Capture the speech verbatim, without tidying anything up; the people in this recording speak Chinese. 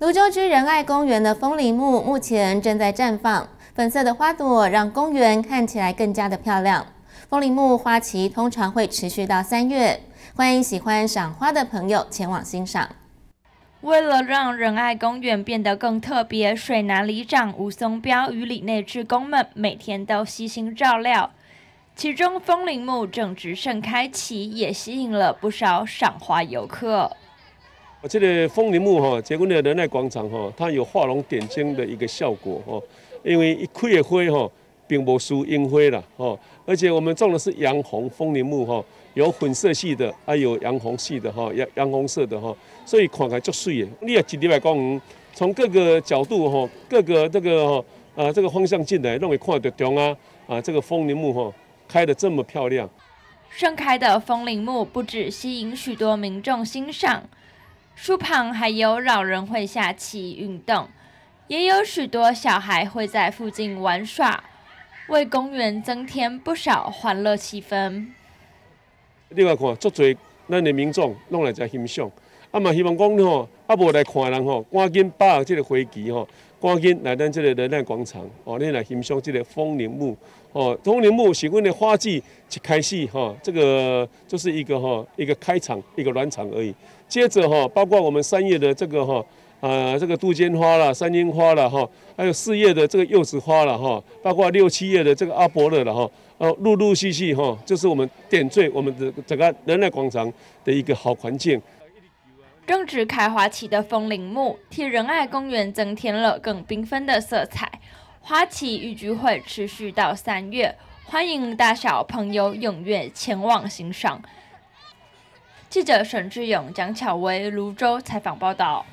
泸州区仁爱公园的枫林木目前正在绽放，粉色的花朵让公园看起来更加的漂亮。枫林木花期通常会持续到三月，欢迎喜欢赏花的朋友前往欣赏。 为了让仁爱公园变得更特别，水南里长吴松标与里内志工们每天都悉心照料。其中枫林木正值盛开期，也吸引了不少赏花游客。 这个枫林木哈，结果的仁爱广场哈，它有画龙点睛的一个效果哈。因为一开的花哈，并不输樱花啦哈，而且我们种的是洋红枫林木哈，有粉色系的，还有洋红系的哈，洋洋红色的哈，所以看起来足水的。你也一日来讲，从各个角度哈，各个这个哈啊这个方向进来，都会看到中啊啊这个枫林木哈开得这么漂亮。 盛开的枫林木不止吸引许多民众欣赏。 树旁还有老人会下棋运动，也有许多小孩会在附近玩耍，为公园增添不少欢乐气氛。 另外看，足侪咱的民众拢来遮欣赏，啊嘛希望讲吼，啊无来看的人吼，赶紧把握这个飞机吼，赶紧来咱这个仁爱广场哦，你来欣赏这个枫林木哦。枫林木是阮的花季一开始哈，这个就是一个哈一个开场一个暖场而已。 接着哈，包括我们三月的这个哈，啊这个杜鹃花啦、山樱花啦哈，还有四月的这个柚子花啦哈，包括六七月的这个阿伯乐啦哈，呃，陆陆续续哈，就是我们点缀我们的整个仁爱广场的一个好环境。 正值开花期的枫林木，替仁爱公园增添了更缤纷的色彩。花期预计会持续到三月，欢迎大小朋友踊跃前往欣赏。 记者沈志勇、蒋巧薇泸州采访报道。